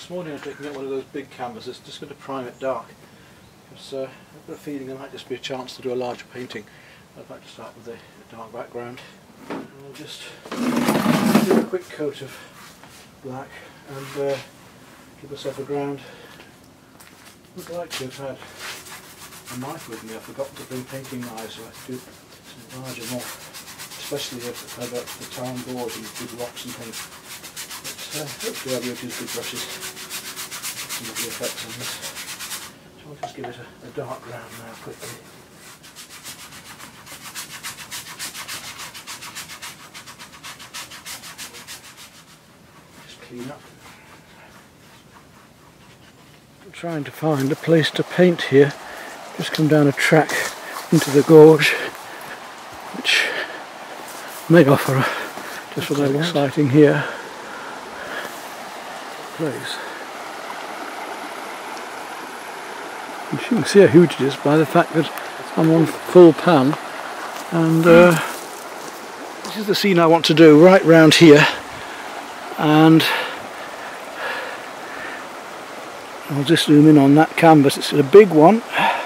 This morning I'm taking out one of those big canvases, just going to prime it dark. Because I've got a feeling there might just be a chance to do a larger painting. I'd like to start with a dark background. And I'll just do a quick coat of black and give myself a ground. I would like to have had a knife with me. I've forgotten to bring painting knives, so I have to do some larger more, especially if I got to the Tarn Gorge and big rocks and things. But hopefully I'll be able to use big brushes. Get some lovely effects on this. So I'll just give it a dark ground now quickly. Just clean up. I'm trying to find a place to paint here. Just come down a track into the gorge, which may offer just what I'm exciting here place. And you can see how huge it is by the fact that I'm on full pan, and this is the scene I want to do right round here, and I'll just zoom in on that canvas. It's a big one.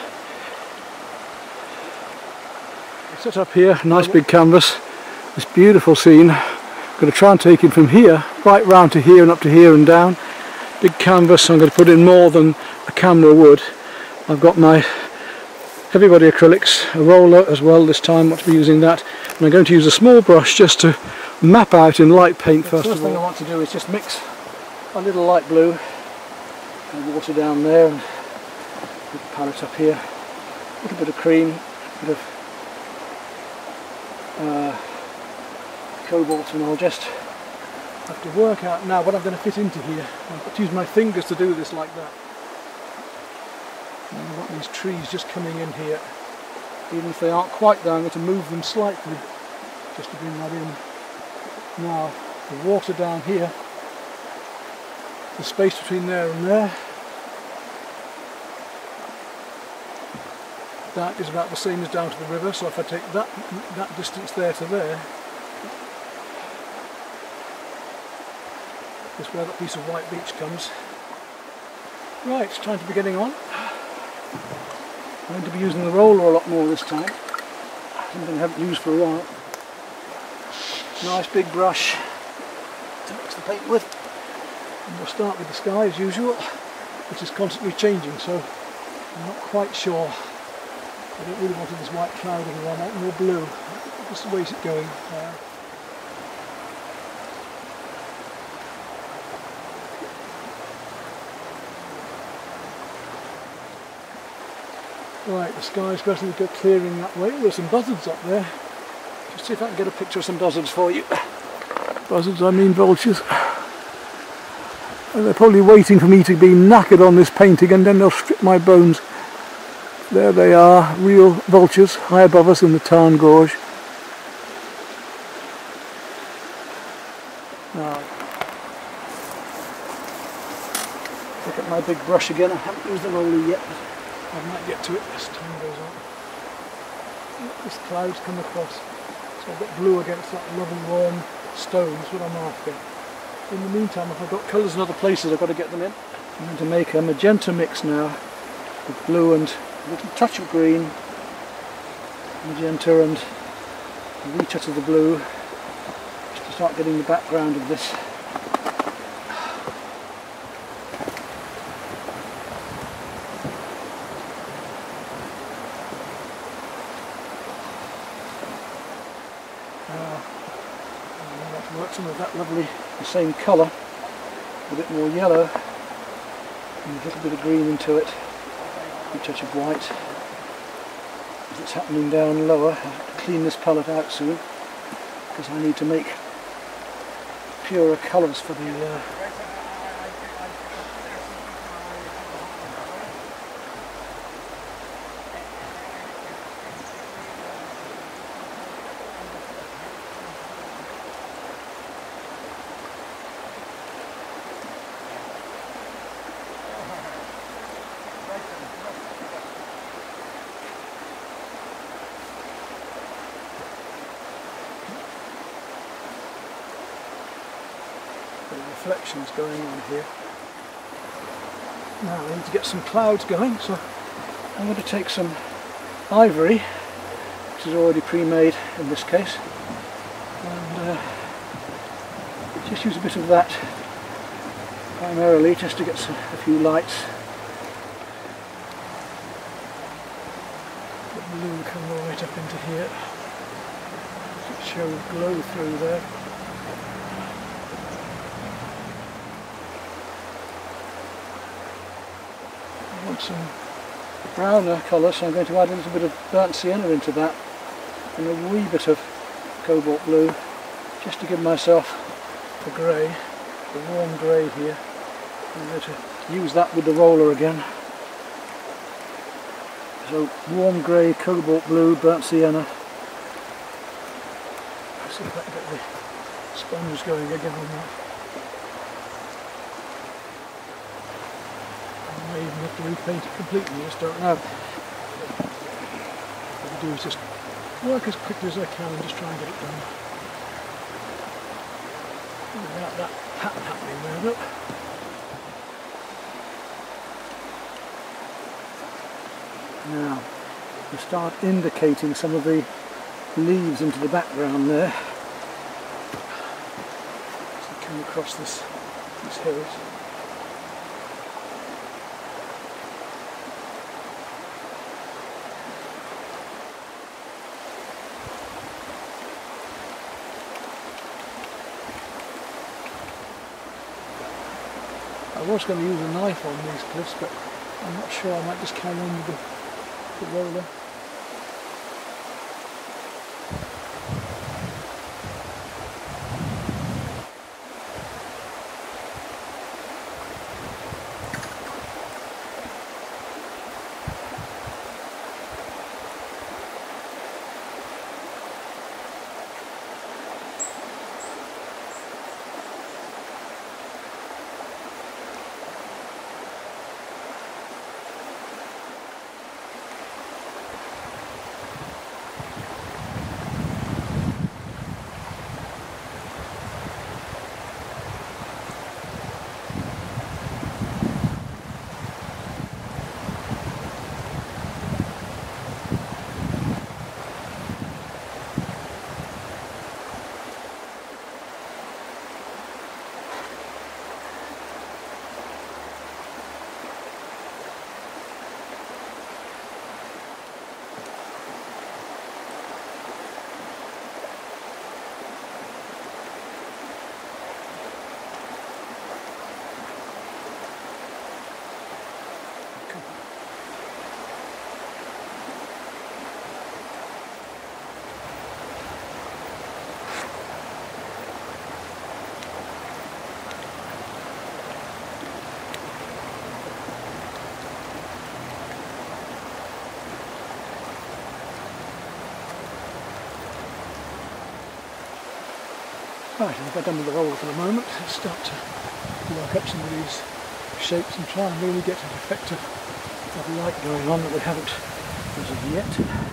Set up here, nice big canvas, this beautiful scene. I'm going to try and take it from here right round to here and up to here and down. Big canvas, so I'm going to put in more than a camera would. I've got my Everybody acrylics, a roller as well this time. I'm going to be using that, and I'm going to use a small brush just to map out in light paint first of all. The first thing I want to do is just mix a little light blue and water down there, and put the palette up here, a little bit of cream, a bit of cobalt, and I'll just have to work out now what I'm going to fit into here. I've got to use my fingers to do this like that. And I've got these trees just coming in here. Even if they aren't quite there, I'm going to move them slightly just to bring that in. Now, the water down here, the space between there and there, that is about the same as down to the river, so if I take that distance there to there, this is where that piece of white beach comes. Right, it's time to be getting on. I'm going to be using the roller a lot more this time, something I haven't used for a while. Nice big brush to mix the paint with. And we'll start with the sky as usual, which is constantly changing, so I'm not quite sure. I don't really want this white cloud anymore, I want more blue. Just the way it's going. Right, the sky's gradually clearing that way. There's some buzzards up there. Just see if I can get a picture of some buzzards for you. Buzzards, I mean vultures. And they're probably waiting for me to be knackered on this painting, and then they'll strip my bones. There they are, real vultures, high above us in the Tarn Gorge. Now, look at my big brush again. I haven't used the roller yet, but I might get to it as time goes on. This cloud's come across, so I've got blue against that lovely warm stone, that's what I'm after. In the meantime, if I've got colours in other places, I've got to get them in. I'm going to make a magenta mix now with blue and a little touch of green, magenta and a wee touch of the blue, just to start getting the background of this. I'd like to work some of that lovely, the same colour, a bit more yellow, and a little bit of green into it. A touch of white. As it's happening down lower, I have to clean this palette out soon because I need to make purer colours for the reflections going on here. Now I need to get some clouds going, so I'm going to take some ivory, which is already pre-made in this case, and just use a bit of that primarily just to get a few lights. The blue come right up into here, show glow through there. I want some browner colour, so I'm going to add a little bit of burnt sienna into that and a wee bit of cobalt blue just to give myself a grey, a warm grey here. I'm going to use that with the roller again. So warm grey, cobalt blue, burnt sienna. Let's see if I can get the sponge going again on that. I may even have to repaint it completely, I just don't know. What I do is just work as quickly as I can and just try and get it done. Without that pattern happening there, look. Now, we start indicating some of the leaves into the background there. As they come across these hills. I was going to use a knife on these cliffs, but I'm not sure. I might just carry on with the roller. Right, I've got done with the roller for the moment. Let's start to work up some of these shapes and try and really get an effect of light going on that we haven't as of yet.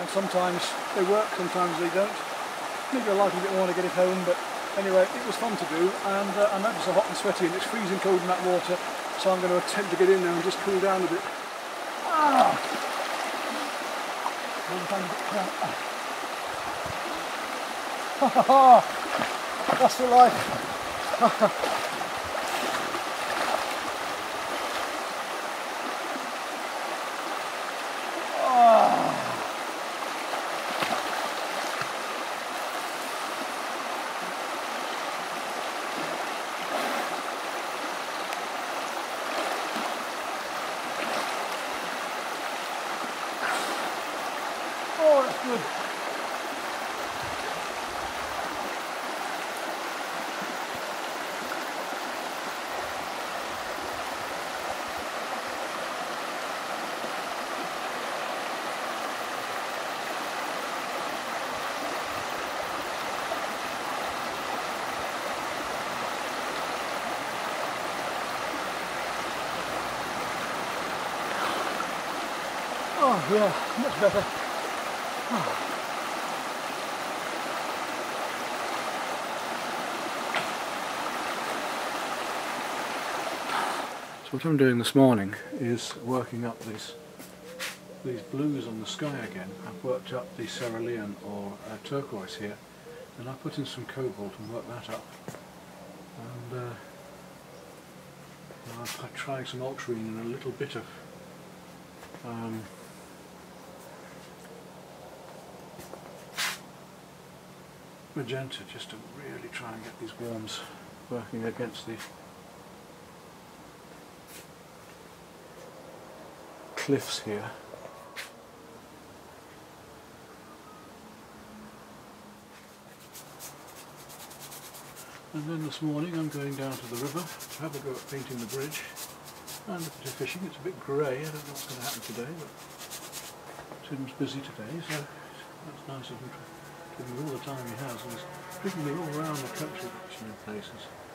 sometimes they work, sometimes they don't. Maybe I like it a bit more when I get it home, but anyway, it was fun to do, and I know it's so hot and sweaty and it's freezing cold in that water, so I'm going to attempt to get in there and just cool down a bit. That's the life. Oh, that's good. Oh yeah, much better. So what I'm doing this morning is working up these blues on the sky again. I've worked up the cerulean or turquoise here, and I put in some cobalt and worked that up. And I'm trying some ultramarine and a little bit of magenta, just to really try and get these worms working against the cliffs here. And then this morning I'm going down to the river to have a go at painting the bridge and a bit of fishing. It's a bit grey, I don't know what's going to happen today, but Tim's busy today, so that's nice of him to give me all the time he has. And he's driven me all around the country in places.